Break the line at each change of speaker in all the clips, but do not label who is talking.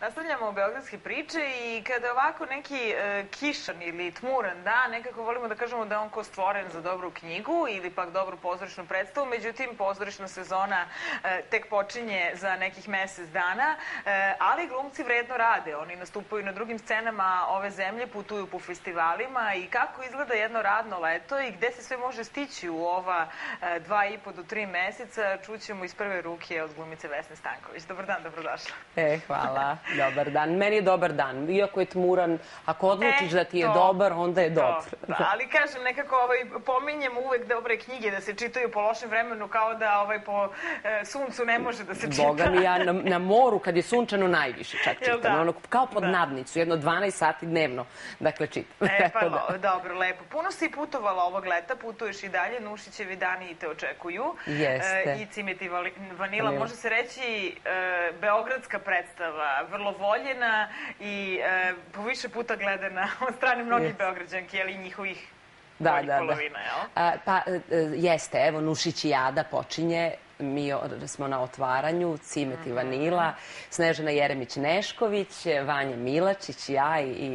Nastavljamo beogradske priče i kada je ovako neki kišan ili tmuran dan, nekako volimo da kažemo da je on ko stvoren za dobru knjigu ili pak dobru pozorišnu predstavu, međutim pozorišna sezona tek počinje za nekih mesec dana, ali glumci vredno rade. Oni nastupaju na drugim scenama ove zemlje, putuju po festivalima i kako izgleda jedno radno leto i gde se sve može stići u ova 2,5 do 3 meseca, čućemo iz prve ruke od glumice Vesne Stanković. Dobar dan, dobrodošla.
Hvala, dobar dan. Meni je dobar dan, iako je tmuran, ako odlučiš da ti je dobar, onda je dobar.
Ali kažem, nekako pominjem uvek dobre knjige da se čitaju po lošem vremenu, kao da po suncu ne može da se čita.
Boga mi, ja na moru, kad je sunčano, najviše čak čitam. Kao pod nadnicu, jedno 12 sati dnevno, dakle čitam.
Pa dobro, lepo. Puno si putovala ovog leta, putuješ i dalje, Nušićevi dani te očekuju.
Jeste.
I Cimeti Vanila, može se reći beogradska predstava, vrlo voljena i po više puta gledana od strane mnogih beograđanki, ali i njihovih polovina, jel?
Pa jeste, evo Nušić i Ada počinje, mi smo na otvaranju, Cimeti Vanila, Snežana Jeremić-Nešković, Vanja Milačić, ja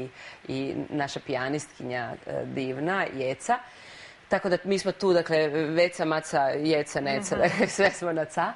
i naša pijanistkinja divna, Jeca. Tako da mi smo tu, dakle, Veca, Maca, Jeca, Neca, sve smo na ca.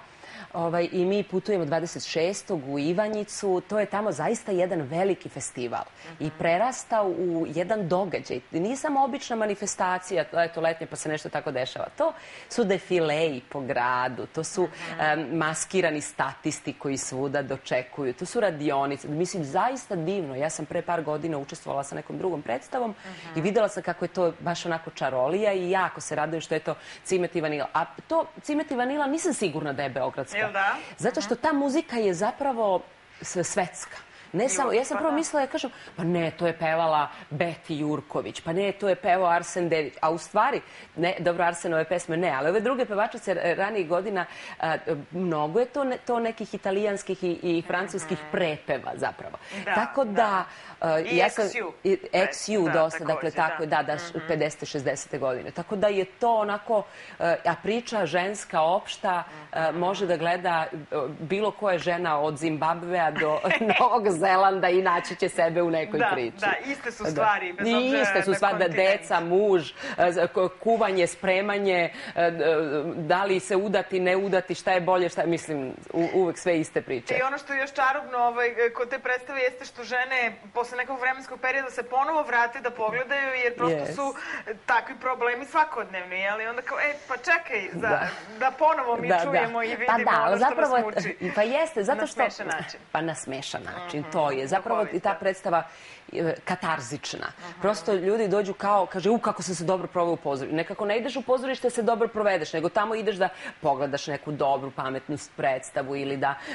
I mi putujemo 26. u Ivanjicu. To je tamo zaista jedan veliki festival i prerasta u jedan događaj. Nije samo obična manifestacija, eto letnje pa se nešto tako dešava. To su defileji po gradu, to su maskirani statisti koji svuda dočekuju, to su radionice. Mislim, zaista divno. Ja sam pre par godina učestvovala sa nekom drugom predstavom i videla sam kako je to baš onako čarolija i jako se radujem što je to Cimeti Vanila. A to Cimeti Vanila nisam sigurna da je beogradska. Zato što ta muzika je zapravo svetska. Ja sam prvo mislila, ja kažem, pa ne, to je pevala Beti Jurković, pa ne, to je pevao Arsen Dedić, a u stvari, ne, dobro, Arsenove pesme ne, ali ove druge pevačice ranijih godina, mnogo je to nekih italijanskih i francuskih prepeva zapravo. Tako da...
I XU.
dosta, dakle, tako, da, 50. 60. godine. Tako da je to onako, a priča ženska opšta može da gleda bilo koja žena od Zimbabvea do Novog Zelanda i naći će sebe u nekoj priči.
Da, iste su stvari, bez obzira na kontinent.
Iste su stvari, da deca, muž, kuvanje, spremanje, da li se udati, ne udati, šta je bolje, šta, mislim, uvek sve iste priče.
I ono što je još čarobno kod te predstave jeste što žene posle nekog vremenskog perioda se ponovo vrate da pogledaju, jer prosto su takvi problemi svakodnevni, ali onda kao, pa čekaj, da ponovo mi čujemo i vidimo ono što nas muči.
Pa jeste, zato što...
Na smešan način.
Pa na smešan način, to je. Zapravo i ta predstava katarzična. Prosto ljudi dođu kao, kaže, kako sam se dobro proveo u pozorištu. Nekako ne ideš u pozorište da se dobro provedeš, nego tamo ideš da pogledaš neku dobru, pametnu predstavu ili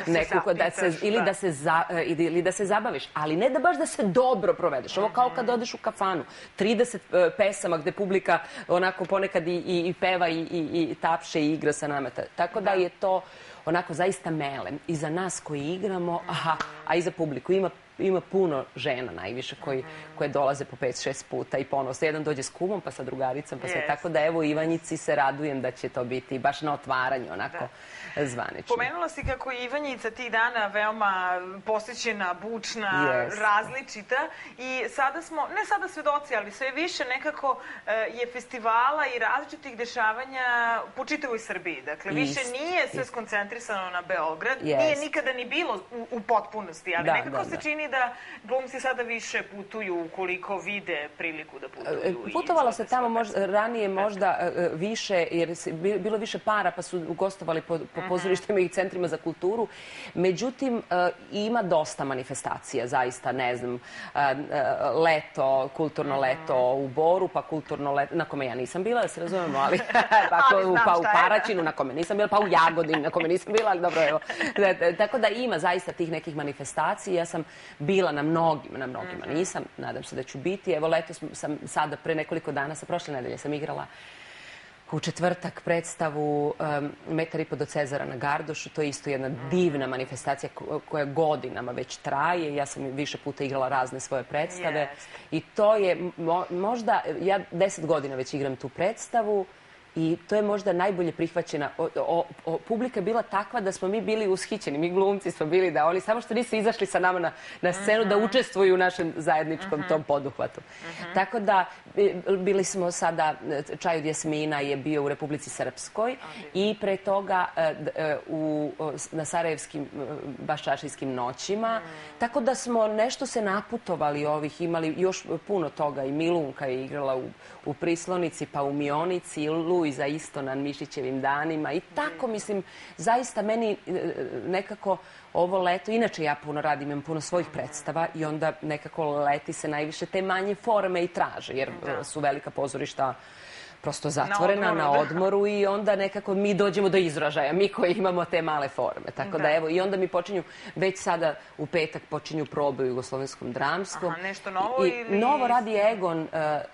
da se zabaviš. Ali ne da baš da se dobro provedeš. Ovo kao kad odeš u kafanu. 30 pesama gde publika onako ponekad i peva i tapše i igra sa nama. Tako da je to onako zaista melem. I za nas koji igramo, a i za publiku. Ima puno žena najviše koje dolaze po 5-6 puta i ponovo se jedan dođe s kumom, pa sa drugaricom, pa sve. Tako da evo u Ivanjici se radujem da će to biti baš na otvaranju onako zvanično.
Pomenula si kako je Ivanjica tih dana veoma posjećena, bučna, različita i sada smo, ne sada svedoci, ali sve više nekako je festivala i različitih dešavanja po čitavoj Srbiji. Dakle, više nije sve skoncentrisano na Beograd, nije nikada ni bilo u potpunosti, ali nekako se čini da glumci sada više putuju ukoliko vide priliku da putuju.
Putovalo se tamo ranije možda više, jer je bilo više para pa su gostovali po pozorištima i centrima za kulturu. Međutim, ima dosta manifestacija, zaista, ne znam, leto, kulturno leto u Boru, pa kulturno leto, na kome ja nisam bila, da se razumemo, ali pa u Paraćinu, na kome nisam bila, pa u Jagodini, na kome nisam bila, ali dobro, evo. Tako da ima zaista tih nekih manifestacija. Ja sam bila na mnogima nisam, nadam se da ću biti. Evo, letos sam sada, pre nekoliko dana, sa prošle nedelje sam igrala u četvrtak predstavu 1,5 metar do Cezara na Gardošu. To je isto jedna divna manifestacija koja godinama već traje. Ja sam više puta igrala razne svoje predstave i to je možda, ja 10 godina već igram tu predstavu I to je možda najbolje prihvaćena. Publika je bila takva da smo mi bili ushićeni, mi glumci smo bili, da oni samo što nisu izašli sa nama na scenu da učestvuju u našem zajedničkom tom poduhvatu. Tako da bili smo sada, Čaj od Jasmina je bio u Republici Srpskoj i pre toga na Sarajevskim baščašijskim noćima. Tako da smo nešto se naputovali imali još puno toga. I Milunka je igrala u Prislonici, pa u Mionici, i Luiza isto na Mišićevim danima. I tako, mislim, zaista meni nekako ovo leto, inače ja puno radim, imam puno svojih predstava i onda nekako leti se najviše te manje forme i traže, jer su velika pozorišta prosto zatvorena, na odmoru i onda nekako mi dođemo do izražaja, mi koji imamo te male forme. Tako da evo, i onda mi počinju, već sada u petak počinju probe u Jugoslovenskom dramskom.
Aha, nešto novo ili...
Novo radi Egon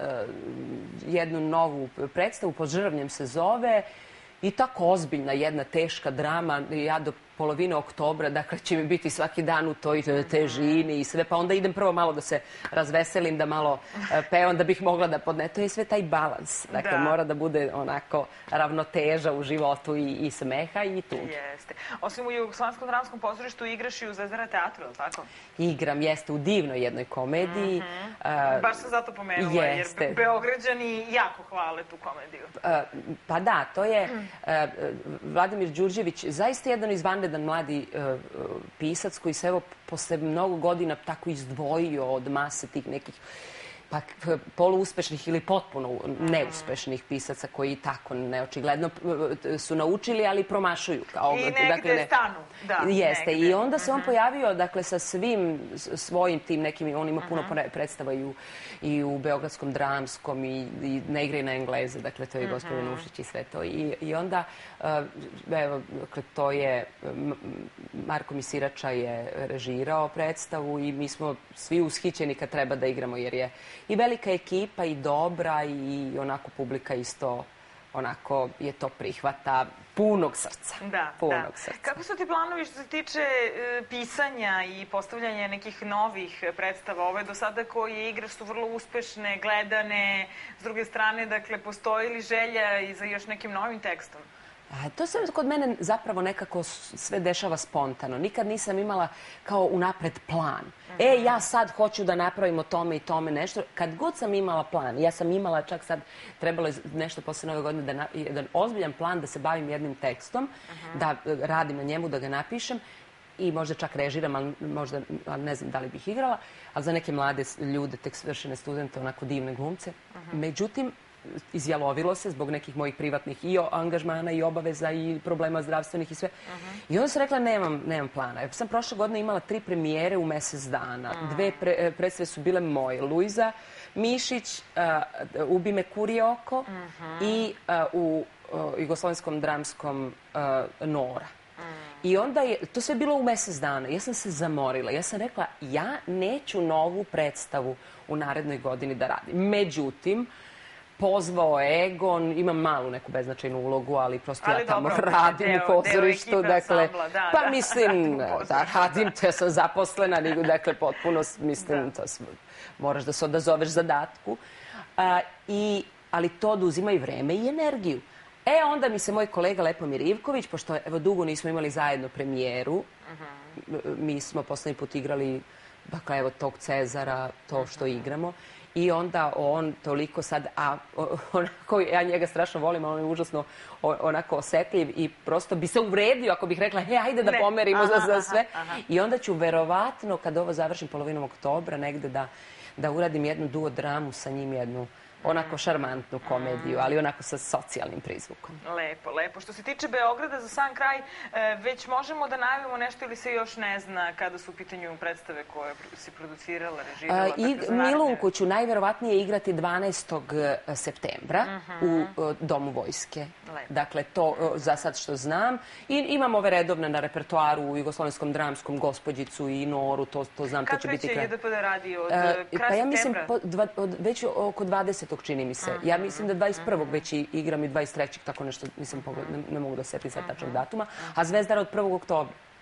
jednu novu predstavu, Pod žrvnjem se zove, i tako ozbiljna jedna teška drama. Ja do polovine oktobra, dakle, će mi biti svaki dan u toj težini i sve, pa onda idem prvo malo da se razveselim, da malo pevam, da bih mogla da podne. To je sve taj balans. Dakle, mora da bude onako ravnoteža u životu i smeha i tuge.
Jeste. Osim u Jugoslovenskom dramskom pozorištu igraš i u Zvezdara teatru, je li tako?
Igram, jeste, u divnoj jednoj komediji.
Baš sam zato pomenula, jer Beograđani jako hvale tu komediju.
Pa da, to je Vladimir Đurđević, zaista jedan izvanredan mladi pisac koji se evo posle mnogo godina tako izdvojio od mase tih nekih poluuspešnih ili potpuno neuspešnih pisaca koji tako neočigledno su naučili, ali promašuju.
I negde stanu.
Jeste. I onda se on pojavio, dakle, sa svim svojim tim nekim, on ima puno predstava i u Beogradskom dramskom i ne igra i na Engleze, dakle, to je Gospodin Ušić i sve to. I onda, evo, dakle, to je, Marko Misirača je režirao predstavu i mi smo svi ushićeni kad treba da igramo, jer je i velika ekipa i dobra i onako publika isto onako je to prihvata punog srca.
Da. Kako su ti planovi što se tiče pisanja i postavljanja nekih novih predstava? Ove do sada koje igraš su vrlo uspešne, gledane. S druge strane, dakle, postoji li želja i za još nekim novim tekstom?
To se kod mene zapravo nekako sve dešava spontano. Nikad nisam imala kao unapred plan. Ja sad hoću da napravim o tome i tome nešto. Kad god sam imala plan, ja sam imala čak sad, trebalo je nešto posle Nove godine, jedan ozbiljan plan da se bavim jednim tekstom, da radim na njemu, da ga napišem i možda čak režiram, ali možda ne znam da li bih igrala, ali za neke mlade ljude, tek svršene studente, onako divne glumce. Međutim, izjalovilo se zbog nekih mojih privatnih i angažmana i obaveza i problema zdravstvenih i sve. I onda sam rekla nemam plana. Ja sam prošle godine imala 3 premijere u mesec dana. 2 predstave su bile moje. Luiza Mišić, Ubi me kurje oko i u Jugoslovenskom dramskom Nora. I onda je, to sve bilo u mesec dana. Ja sam se zamorila. Ja sam rekla, ja neću novu predstavu u narednoj godini da radim. Međutim, pozvao Egon, imam malu neku beznačajnu ulogu, ali prosto ja tamo radim u pozorištu. Pa mislim, da radim, to ja sam zaposlena, dakle potpuno, mislim, moraš da se odazoveš zadatku. Ali to oduzima i vreme i energiju. Onda mi se moj kolega Lepomir Ivković, pošto evo dugo nismo imali zajedno premijeru, mi smo poslednji put igrali, dakle evo tog Cezara, to što igramo, i onda on toliko sad, onako, ja njega strašno volim, on je užasno onako osetljiv i prosto bi se uvredio ako bih rekla, ajde da pomerimo za sve. I onda ću verovatno, kad ovo završim polovinom oktobra, negde da uradim jednu duo dramu sa njim, jednu onako šarmantnu komediju, ali onako sa socijalnim prizvukom.
Lepo. Što se tiče Beograda, za sam kraj, već možemo da najavimo nešto ili se još ne zna kada su u pitanju predstave koje si producirala, režirala?
Milunku ću najverovatnije igrati 12. septembra u Domu vojske. Dakle, to za sad što znam. I imam ove redovne na repertoaru u Jugoslovenskom dramskom, Gospođicu i Noru, to znam, to će biti kraj.
Kad kreće JDPD radi od kraja septembra?
Pa ja mislim već oko 20. čini mi se. Ja mislim da 21. već igram i 23. tako nešto, nisam pogledala, ne mogu da setim sad tačnog datuma, a Zvezdara od 1. oktobra.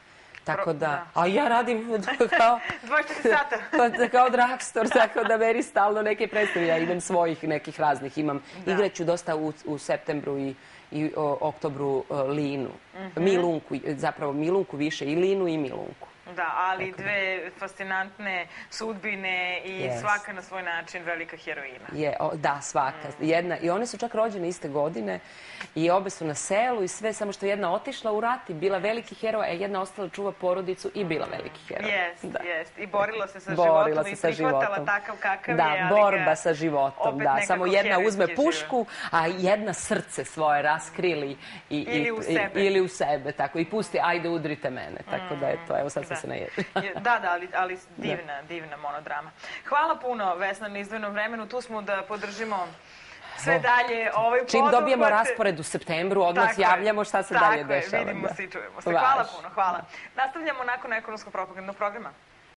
Tako da, a ja radim kao...
24 sata.
Kao dragstor, tako da meni stalno neke predstave. Ja imam svojih nekih raznih. Igraću dosta u septembru i oktobru Linu. Milunku, zapravo Milunku više, i Linu i Milunku.
Da, ali dve fascinantne sudbine i svaka na svoj način velika heroina.
Da, svaka. I one su čak rođene iste godine i obe su na selu i sve, samo što jedna otišla u rat i bila veliki heroj, a jedna ostala čuva porodicu i bila veliki heroj.
Jest. I borila se sa životom i prihvatala takav kakav je.
Da, borba sa životom, da. Samo jedna uzme pušku, a jedna srce svoje raskrili ili u sebe, tako, i pusti, ajde udrite mene. Tako da, eto, evo sad sam se naježila.
Da, ali divna monodrama. Hvala puno, Vesna, na izdvojenom vremenu. Tu smo da podržimo sve dalje ovaj poduhvat.
Čim dobijemo raspored u septembru, odmah javljamo šta se dalje dešava.
Tako je, vidimo se i čujemo se. Hvala puno, hvala. Nastavljamo nakon ekonomskog propagandnog programa.